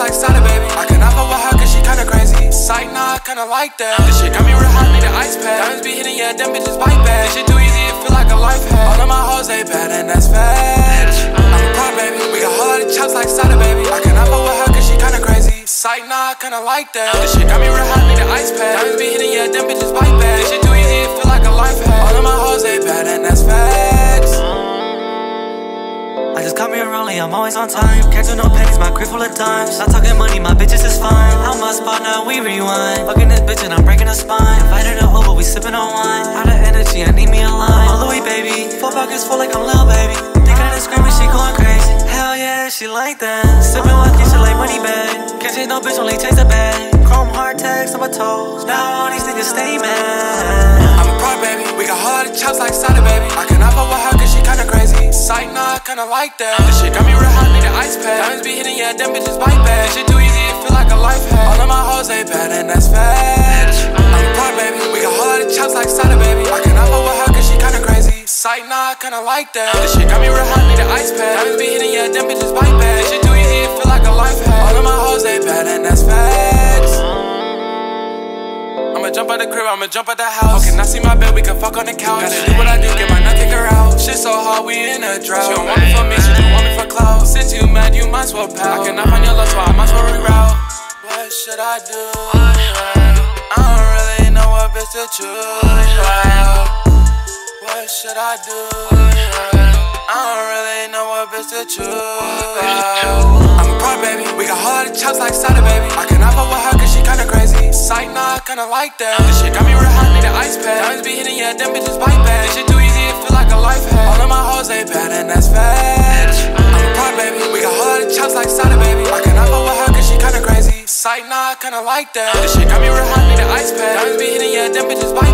like cider, baby. I cannot fuck with her cause she kinda crazy. Psych, nah, I kinda like that. This shit got me real hot, need an ice pack. Diamonds be hitting, yeah, them bitches bite back. This shit too easy, it feel like a life hack. All of my hoes, they bad and that's facts. I'm a pro, baby. We got a whole lot of chops like cider, baby. I cannot fuck with her cause she kinda crazy. Psych, nah, I kinda like that. This shit got me real hot, need an ice pack. Diamonds be hitting, yeah, them bitches bite back. This shit too easy, it feel like a life hack. All of my hoes, they bad and that's facts. I just caught me a rollie, I'm always on time. Can't do no pennies, my crib full of dimes. Not talking money, my bitches is fine. I'm my spot, now we rewind. Fucking this bitch and I'm breaking her spine. Invited her over, we sipping on wine. Out of energy, I need me a line. I'm a Louis, baby. 4 pockets full like I'm Lil Baby. Thinking of the screaming, she going crazy. Hell yeah, she like that. Sipping whiskey, she like money bag. Can't chase no bitch, only chase the bag. Chrome heart tags on my toes. Now all these niggas stay mad. I'm a pro, baby. We got a whole lot of chops like cider, baby. I cannot fuck with her cause she kinda crazy. Psych, nah, I kinda like that. This shit got me real hot, need an ice pack. Diamonds be hitting, yeah, them bitches bite back. This shit too easy, it feel like a life hack. All of my hoes, they bad and that's facts. I'm a pro, baby. We got a whole lot of chops like cider, baby. I cannot fuck with her cause she kinda crazy. Psych, nah, I kinda like that. This shit got me real hot, need an ice pack. Diamonds be hitting, yeah, them bitches bite back. This shit too easy, it feel like a life hack. All of my hoes, they bad and that's facts. I'ma jump out the crib, I'ma jump out the house. Okay, now see my bed, we can fuck on the couch. Gotta do what I do, get my nut kicker out. Shit so hard, we in a drought. She don't want me for me, she don't want me for clout. Since you mad, you might as well pout. I cannot find your love, so I might as well reroute. What should I do? I don't really know what bitch to choose. What should I do? I don't really know what bitch to choose. I'm a pro, baby. We got a whole lot of chops like cider, baby. I cannot fuck with her cause she kinda crazy. Psych, nah, I kinda like that. This shit got me real hot, need an ice pack. Diamonds be hitting, yeah, them bitches bite back. This shit too easy, it feel like a life hack. All of my hoes, they bad and that's facts. I'm a pro, baby. We got a whole lot of chops like cider, baby. I cannot fuck with her cause she kinda crazy. Psych, nah, I kinda like that. This shit got me real hot, need an ice pack. Diamonds be hitting, yeah, them bitches bite